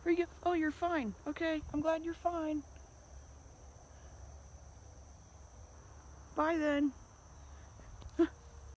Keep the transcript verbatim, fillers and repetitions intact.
Are you? Oh, you're fine. Okay, I'm glad you're fine. Bye then.